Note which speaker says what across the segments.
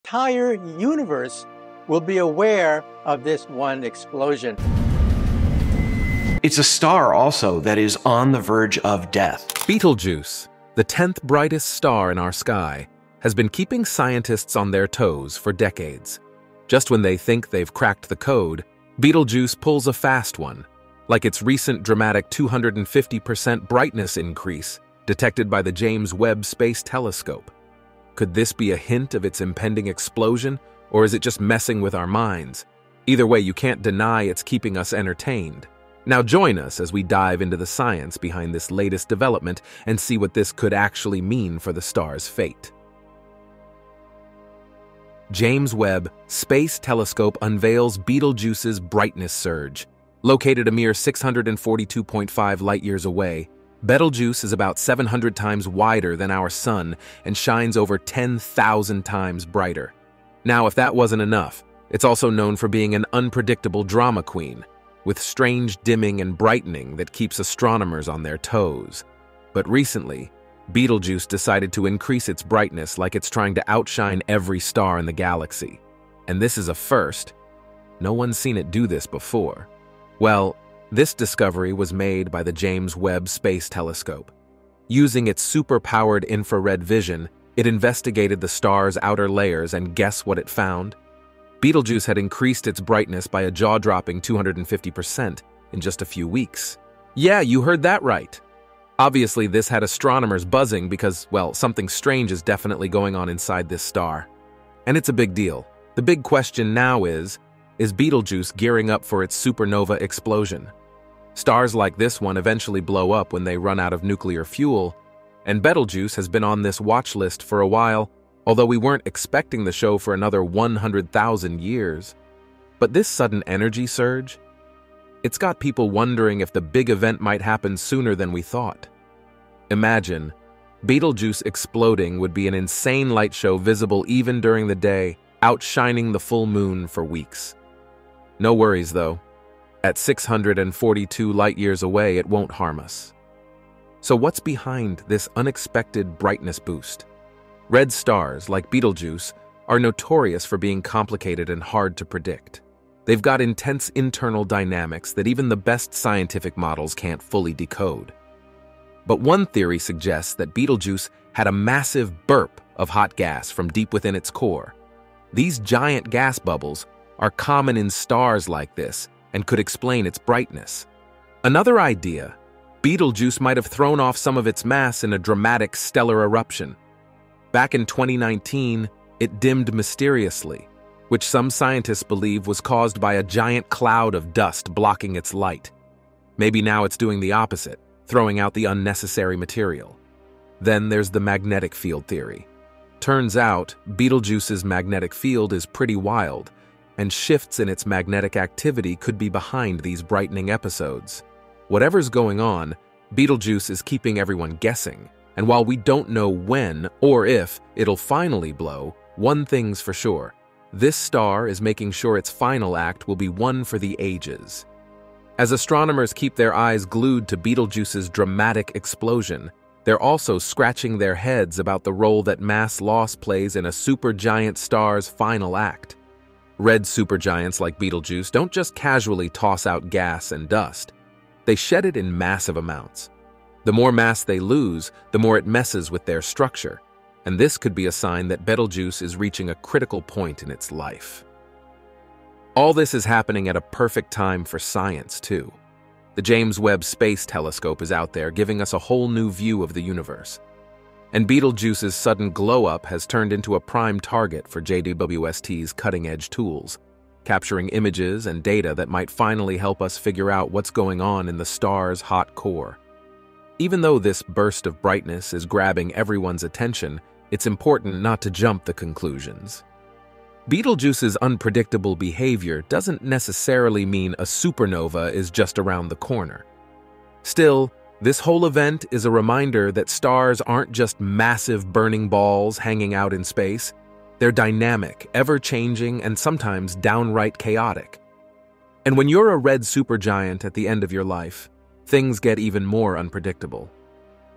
Speaker 1: entire universe will be aware of this one explosion.
Speaker 2: It's a star also that is on the verge of death.
Speaker 3: Betelgeuse, the 10th brightest star in our sky, has been keeping scientists on their toes for decades. Just when they think they've cracked the code, Betelgeuse pulls a fast one, like its recent dramatic 250% brightness increase detected by the James Webb Space Telescope. Could this be a hint of its impending explosion, or is it just messing with our minds? Either way, you can't deny it's keeping us entertained. Now join us as we dive into the science behind this latest development and see what this could actually mean for the star's fate. James Webb Space Telescope unveils Betelgeuse's brightness surge. Located a mere 642.5 light-years away, Betelgeuse is about 700 times wider than our Sun and shines over 10,000 times brighter. Now, if that wasn't enough, it's also known for being an unpredictable drama queen, with strange dimming and brightening that keeps astronomers on their toes. But recently, Betelgeuse decided to increase its brightness like it's trying to outshine every star in the galaxy. And this is a first. No one's seen it do this before. Well, this discovery was made by the James Webb Space Telescope. Using its super-powered infrared vision, it investigated the star's outer layers, and guess what it found? Betelgeuse had increased its brightness by a jaw-dropping 250% in just a few weeks. Yeah, you heard that right. Obviously, this had astronomers buzzing because, well, something strange is definitely going on inside this star. And it's a big deal. The big question now is Betelgeuse gearing up for its supernova explosion? Stars like this one eventually blow up when they run out of nuclear fuel, and Betelgeuse has been on this watch list for a while, although we weren't expecting the show for another 100,000 years. But this sudden energy surge, it's got people wondering if the big event might happen sooner than we thought. Imagine, Betelgeuse exploding would be an insane light show visible even during the day, outshining the full moon for weeks. No worries though. At 642 light-years away, it won't harm us. So what's behind this unexpected brightness boost? Red stars, like Betelgeuse, are notorious for being complicated and hard to predict. They've got intense internal dynamics that even the best scientific models can't fully decode. But one theory suggests that Betelgeuse had a massive burp of hot gas from deep within its core. These giant gas bubbles are common in stars like this and could explain its brightness. Another idea, Betelgeuse might have thrown off some of its mass in a dramatic stellar eruption. Back in 2019, it dimmed mysteriously, which some scientists believe was caused by a giant cloud of dust blocking its light. Maybe now it's doing the opposite, throwing out the unnecessary material. Then there's the magnetic field theory. Turns out, Betelgeuse's magnetic field is pretty wild, and shifts in its magnetic activity could be behind these brightening episodes. Whatever's going on, Betelgeuse is keeping everyone guessing, and while we don't know when or if it'll finally blow, one thing's for sure. This star is making sure its final act will be one for the ages. As astronomers keep their eyes glued to Betelgeuse's dramatic explosion, they're also scratching their heads about the role that mass loss plays in a supergiant star's final act. Red supergiants like Betelgeuse don't just casually toss out gas and dust. They shed it in massive amounts. The more mass they lose, the more it messes with their structure, and this could be a sign that Betelgeuse is reaching a critical point in its life. All this is happening at a perfect time for science, too. The James Webb Space Telescope is out there giving us a whole new view of the universe. And Betelgeuse's sudden glow-up has turned into a prime target for JWST's cutting-edge tools, capturing images and data that might finally help us figure out what's going on in the star's hot core. Even though this burst of brightness is grabbing everyone's attention, it's important not to jump to conclusions. Betelgeuse's unpredictable behavior doesn't necessarily mean a supernova is just around the corner. Still, this whole event is a reminder that stars aren't just massive burning balls hanging out in space. They're dynamic, ever-changing, and sometimes downright chaotic. And when you're a red supergiant at the end of your life, things get even more unpredictable.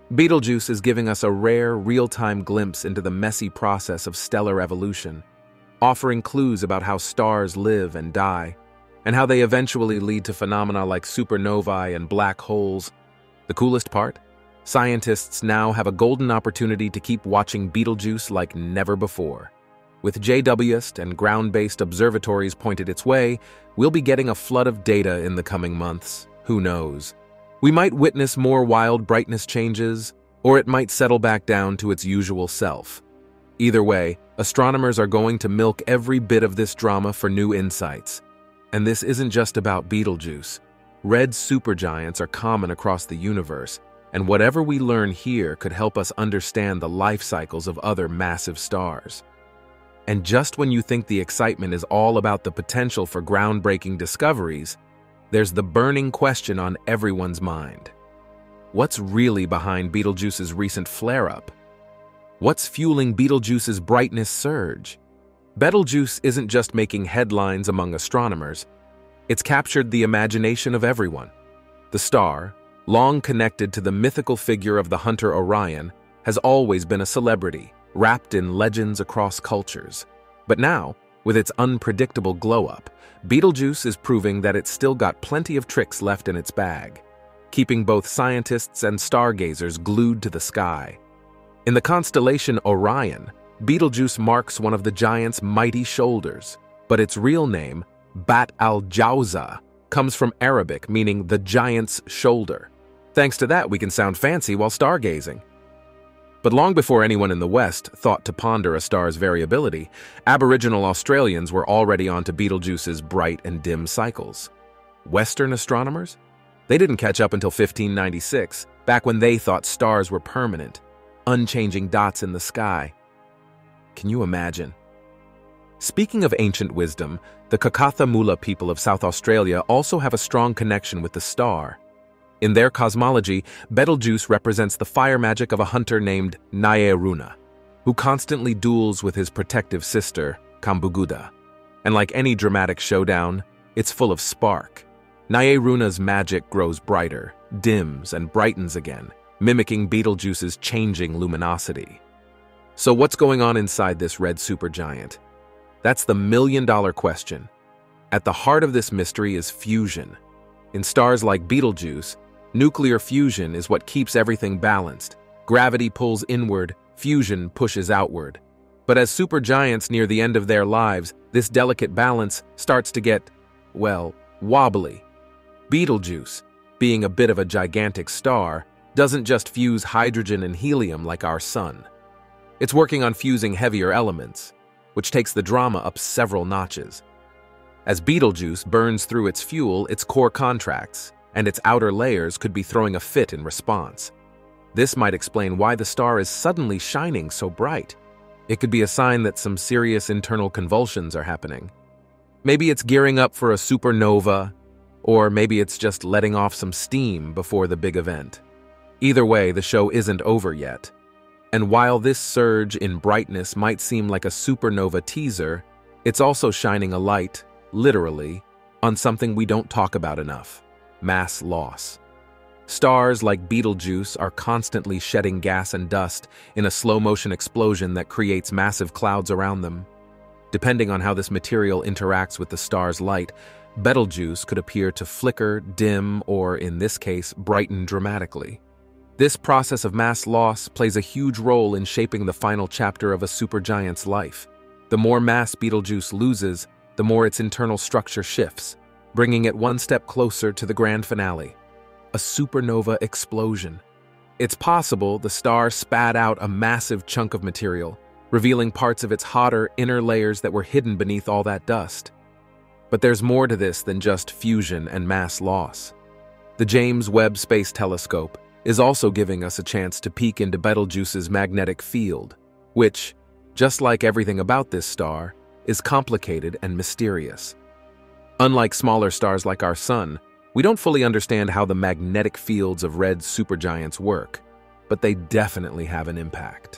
Speaker 3: Betelgeuse is giving us a rare, real-time glimpse into the messy process of stellar evolution. offering clues about how stars live and die, and how they eventually lead to phenomena like supernovae and black holes. The coolest part? Scientists now have a golden opportunity to keep watching Betelgeuse like never before. With JWST and ground-based observatories pointed its way, we'll be getting a flood of data in the coming months. Who knows? We might witness more wild brightness changes, or it might settle back down to its usual self. Either way, astronomers are going to milk every bit of this drama for new insights. And this isn't just about Betelgeuse. Red supergiants are common across the universe, and whatever we learn here could help us understand the life cycles of other massive stars. And just when you think the excitement is all about the potential for groundbreaking discoveries, there's the burning question on everyone's mind. What's really behind Betelgeuse's recent flare-up? What's fueling Betelgeuse's brightness surge? Betelgeuse isn't just making headlines among astronomers. It's captured the imagination of everyone. The star, long connected to the mythical figure of the hunter Orion, has always been a celebrity, wrapped in legends across cultures. But now, with its unpredictable glow-up, Betelgeuse is proving that it's still got plenty of tricks left in its bag, keeping both scientists and stargazers glued to the sky. In the constellation Orion, Betelgeuse marks one of the giant's mighty shoulders, but its real name, Betelgeuse, comes from Arabic meaning the giant's shoulder. Thanks to that, we can sound fancy while stargazing. But long before anyone in the West thought to ponder a star's variability, Aboriginal Australians were already onto Betelgeuse's bright and dim cycles. Western astronomers? They didn't catch up until 1596, back when they thought stars were permanent, unchanging dots in the sky. Can you imagine? Speaking of ancient wisdom, the Kakatha people of South Australia also have a strong connection with the star. In their cosmology, Betelgeuse represents the fire magic of a hunter named Naeruna, who constantly duels with his protective sister, Kambuguda. And like any dramatic showdown, it's full of spark. Naeruna's magic grows brighter, dims, and brightens again, mimicking Betelgeuse's changing luminosity. So what's going on inside this red supergiant? That's the million-dollar question. At the heart of this mystery is fusion. In stars like Betelgeuse, nuclear fusion is what keeps everything balanced. Gravity pulls inward, fusion pushes outward. But as supergiants near the end of their lives, this delicate balance starts to get, well, wobbly. Betelgeuse, being a bit of a gigantic star, doesn't just fuse hydrogen and helium like our sun. It's working on fusing heavier elements, which takes the drama up several notches. As Betelgeuse burns through its fuel, its core contracts, and its outer layers could be throwing a fit in response. This might explain why the star is suddenly shining so bright. It could be a sign that some serious internal convulsions are happening. Maybe it's gearing up for a supernova, or maybe it's just letting off some steam before the big event. Either way, the show isn't over yet. And while this surge in brightness might seem like a supernova teaser, it's also shining a light, literally, on something we don't talk about enough: mass loss. Stars like Betelgeuse are constantly shedding gas and dust in a slow-motion explosion that creates massive clouds around them. Depending on how this material interacts with the star's light, Betelgeuse could appear to flicker, dim, or, in this case, brighten dramatically. This process of mass loss plays a huge role in shaping the final chapter of a supergiant's life. The more mass Betelgeuse loses, the more its internal structure shifts, bringing it one step closer to the grand finale: a supernova explosion. It's possible the star spat out a massive chunk of material, revealing parts of its hotter inner layers that were hidden beneath all that dust. But there's more to this than just fusion and mass loss. The James Webb Space Telescope is also giving us a chance to peek into Betelgeuse's magnetic field, which, just like everything about this star, is complicated and mysterious. Unlike smaller stars like our Sun, we don't fully understand how the magnetic fields of red supergiants work, but they definitely have an impact.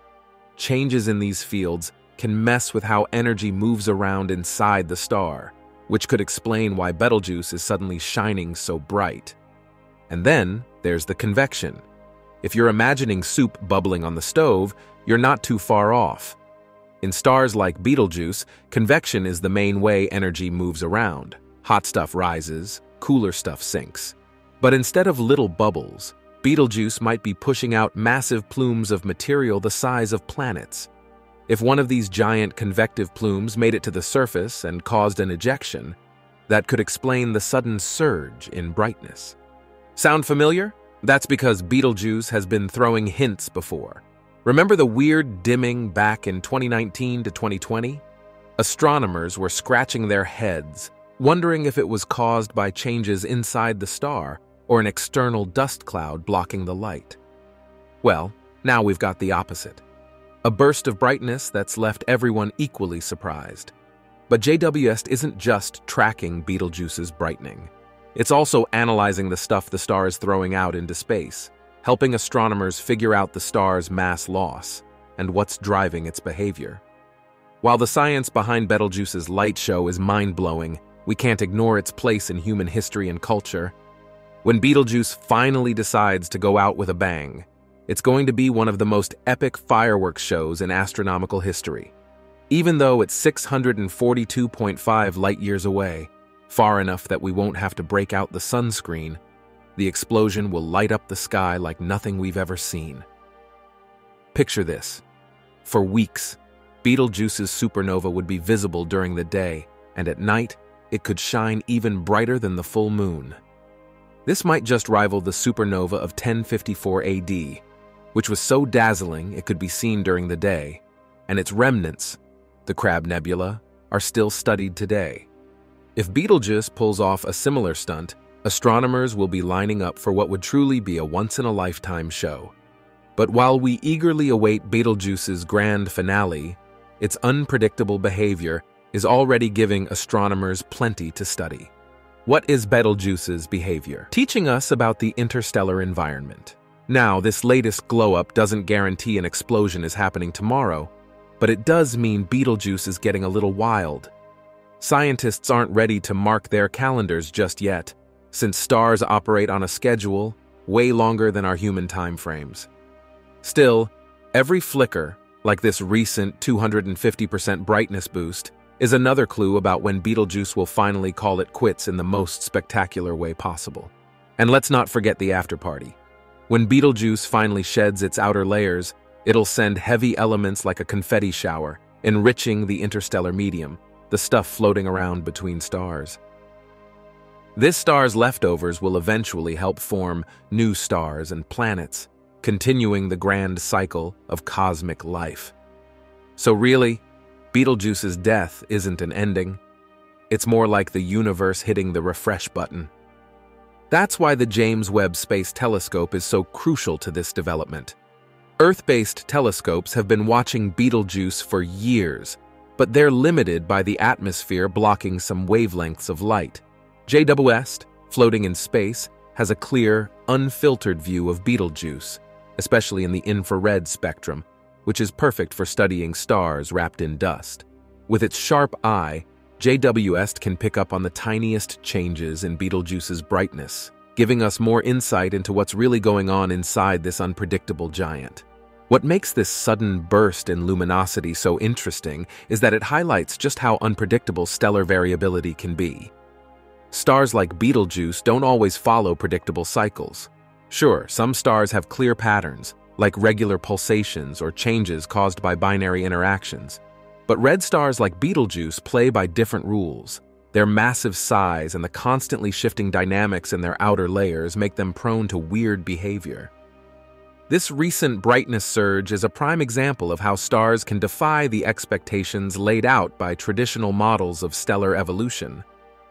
Speaker 3: Changes in these fields can mess with how energy moves around inside the star, which could explain why Betelgeuse is suddenly shining so bright. And then there's the convection. If you're imagining soup bubbling on the stove, you're not too far off. In stars like Betelgeuse, convection is the main way energy moves around. Hot stuff rises, cooler stuff sinks. But instead of little bubbles, Betelgeuse might be pushing out massive plumes of material the size of planets. If one of these giant convective plumes made it to the surface and caused an ejection, that could explain the sudden surge in brightness. Sound familiar? That's because Betelgeuse has been throwing hints before. Remember the weird dimming back in 2019 to 2020? Astronomers were scratching their heads, wondering if it was caused by changes inside the star or an external dust cloud blocking the light. Well, now we've got the opposite. A burst of brightness that's left everyone equally surprised. But JWST isn't just tracking Betelgeuse's brightening. It's also analyzing the stuff the star is throwing out into space, helping astronomers figure out the star's mass loss and what's driving its behavior. While the science behind Betelgeuse's light show is mind-blowing, we can't ignore its place in human history and culture. When Betelgeuse finally decides to go out with a bang, it's going to be one of the most epic fireworks shows in astronomical history. Even though it's 642.5 light-years away, far enough that we won't have to break out the sunscreen, the explosion will light up the sky like nothing we've ever seen. Picture this. For weeks, Betelgeuse's supernova would be visible during the day, and at night, it could shine even brighter than the full moon. This might just rival the supernova of 1054 AD, which was so dazzling it could be seen during the day, and its remnants, the Crab Nebula, are still studied today. If Betelgeuse pulls off a similar stunt, astronomers will be lining up for what would truly be a once-in-a-lifetime show. But while we eagerly await Betelgeuse's grand finale, its unpredictable behavior is already giving astronomers plenty to study. What is Betelgeuse's behavior? Teaching us about the interstellar environment. Now, this latest glow-up doesn't guarantee an explosion is happening tomorrow, but it does mean Betelgeuse is getting a little wild. Scientists aren't ready to mark their calendars just yet, since stars operate on a schedule way longer than our human time frames. Still, every flicker, like this recent 250% brightness boost, is another clue about when Betelgeuse will finally call it quits in the most spectacular way possible. And let's not forget the afterparty. When Betelgeuse finally sheds its outer layers, it'll send heavy elements like a confetti shower, enriching the interstellar medium, the stuff floating around between stars. This star's leftovers will eventually help form new stars and planets, continuing the grand cycle of cosmic life. So really, Betelgeuse's death isn't an ending. It's more like the universe hitting the refresh button. That's why the James Webb Space Telescope is so crucial to this development. Earth-based telescopes have been watching Betelgeuse for years, but they're limited by the atmosphere blocking some wavelengths of light. JWST, floating in space, has a clear, unfiltered view of Betelgeuse, especially in the infrared spectrum, which is perfect for studying stars wrapped in dust. With its sharp eye, JWST can pick up on the tiniest changes in Betelgeuse's brightness, giving us more insight into what's really going on inside this unpredictable giant. What makes this sudden burst in luminosity so interesting is that it highlights just how unpredictable stellar variability can be. Stars like Betelgeuse don't always follow predictable cycles. Sure, some stars have clear patterns, like regular pulsations or changes caused by binary interactions. But red stars like Betelgeuse play by different rules. Their massive size and the constantly shifting dynamics in their outer layers make them prone to weird behavior. This recent brightness surge is a prime example of how stars can defy the expectations laid out by traditional models of stellar evolution.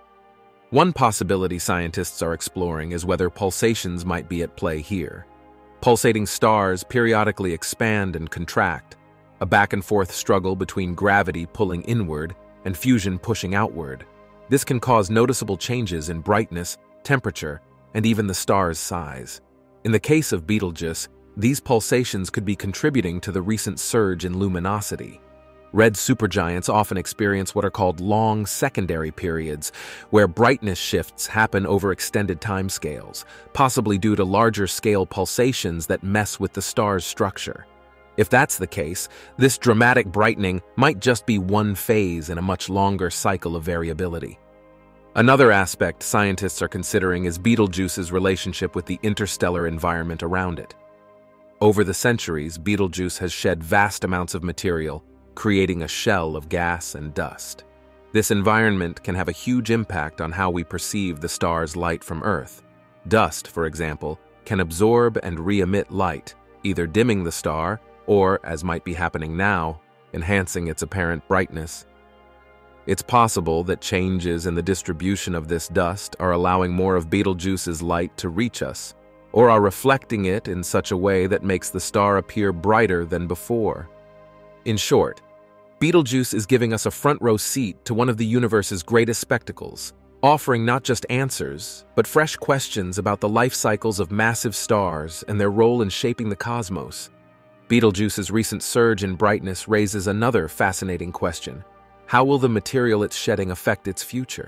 Speaker 3: One possibility scientists are exploring is whether pulsations might be at play here. Pulsating stars periodically expand and contract, a back-and-forth struggle between gravity pulling inward and fusion pushing outward. This can cause noticeable changes in brightness, temperature, and even the star's size. In the case of Betelgeuse, these pulsations could be contributing to the recent surge in luminosity. Red supergiants often experience what are called long secondary periods, where brightness shifts happen over extended timescales, possibly due to larger-scale pulsations that mess with the star's structure. If that's the case, this dramatic brightening might just be one phase in a much longer cycle of variability. Another aspect scientists are considering is Betelgeuse's relationship with the interstellar environment around it. Over the centuries, Betelgeuse has shed vast amounts of material, creating a shell of gas and dust. This environment can have a huge impact on how we perceive the star's light from Earth. Dust, for example, can absorb and re-emit light, either dimming the star or, as might be happening now, enhancing its apparent brightness. It's possible that changes in the distribution of this dust are allowing more of Betelgeuse's light to reach us, or are reflecting it in such a way that makes the star appear brighter than before. In short, Betelgeuse is giving us a front-row seat to one of the universe's greatest spectacles, offering not just answers, but fresh questions about the life cycles of massive stars and their role in shaping the cosmos. Betelgeuse's recent surge in brightness raises another fascinating question. How will the material it's shedding affect its future?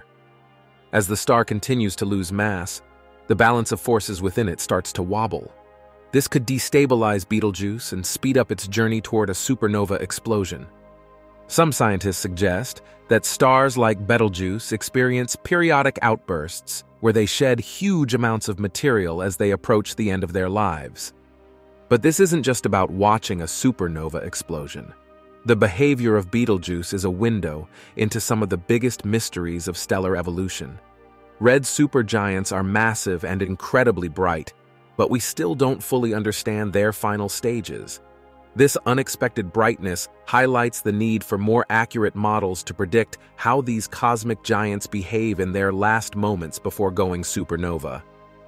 Speaker 3: As the star continues to lose mass, the balance of forces within it starts to wobble. This could destabilize Betelgeuse and speed up its journey toward a supernova explosion. Some scientists suggest that stars like Betelgeuse experience periodic outbursts where they shed huge amounts of material as they approach the end of their lives. But this isn't just about watching a supernova explosion. The behavior of Betelgeuse is a window into some of the biggest mysteries of stellar evolution. Red supergiants are massive and incredibly bright, but we still don't fully understand their final stages. This unexpected brightness highlights the need for more accurate models to predict how these cosmic giants behave in their last moments before going supernova.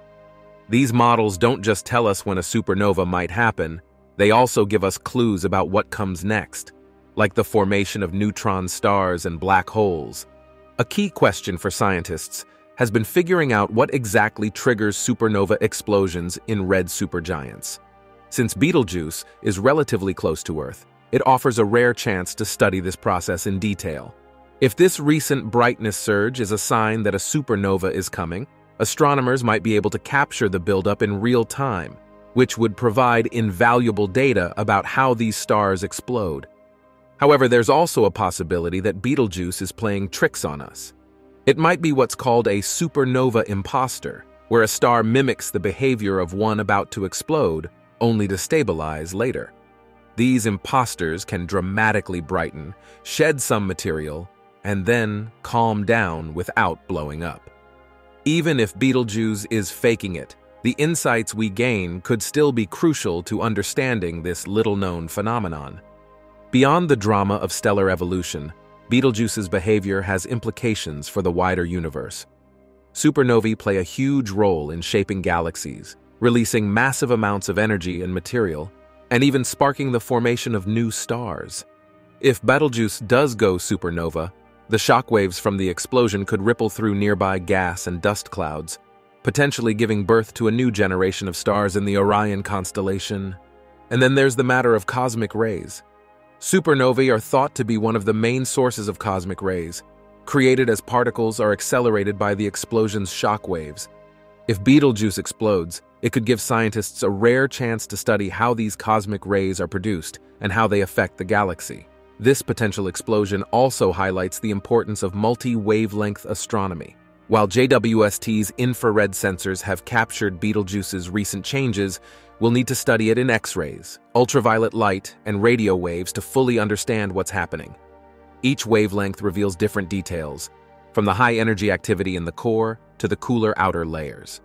Speaker 3: These models don't just tell us when a supernova might happen, they also give us clues about what comes next, like the formation of neutron stars and black holes. A key question for scientists has been figuring out what exactly triggers supernova explosions in red supergiants. Since Betelgeuse is relatively close to Earth, it offers a rare chance to study this process in detail. If this recent brightness surge is a sign that a supernova is coming, astronomers might be able to capture the buildup in real time, which would provide invaluable data about how these stars explode. However, there's also a possibility that Betelgeuse is playing tricks on us. It might be what's called a supernova imposter, where a star mimics the behavior of one about to explode, only to stabilize later. These imposters can dramatically brighten, shed some material, and then calm down without blowing up. Even if Betelgeuse is faking it, the insights we gain could still be crucial to understanding this little-known phenomenon. Beyond the drama of stellar evolution, Betelgeuse's behavior has implications for the wider universe. Supernovae play a huge role in shaping galaxies, releasing massive amounts of energy and material, and even sparking the formation of new stars. If Betelgeuse does go supernova, the shockwaves from the explosion could ripple through nearby gas and dust clouds, potentially giving birth to a new generation of stars in the Orion constellation. And then there's the matter of cosmic rays. Supernovae are thought to be one of the main sources of cosmic rays, created as particles are accelerated by the explosion's shockwaves. If Betelgeuse explodes, it could give scientists a rare chance to study how these cosmic rays are produced and how they affect the galaxy. This potential explosion also highlights the importance of multi-wavelength astronomy. While JWST's infrared sensors have captured Betelgeuse's recent changes, we'll need to study it in X-rays, ultraviolet light, and radio waves to fully understand what's happening. Each wavelength reveals different details, from the high-energy activity in the core to the cooler outer layers.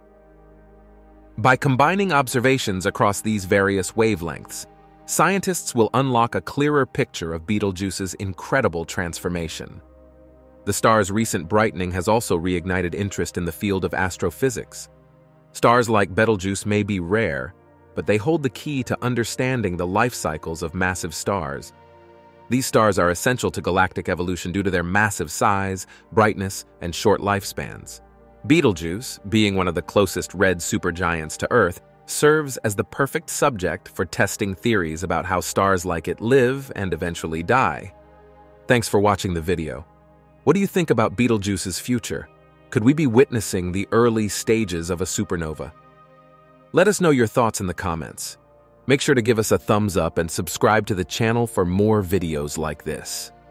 Speaker 3: By combining observations across these various wavelengths, scientists will unlock a clearer picture of Betelgeuse's incredible transformation. The star's recent brightening has also reignited interest in the field of astrophysics. Stars like Betelgeuse may be rare, but they hold the key to understanding the life cycles of massive stars. These stars are essential to galactic evolution due to their massive size, brightness, and short lifespans. Betelgeuse, being one of the closest red supergiants to Earth, serves as the perfect subject for testing theories about how stars like it live and eventually die. Thanks for watching the video. What do you think about Betelgeuse's future? Could we be witnessing the early stages of a supernova? Let us know your thoughts in the comments. Make sure to give us a thumbs up and subscribe to the channel for more videos like this.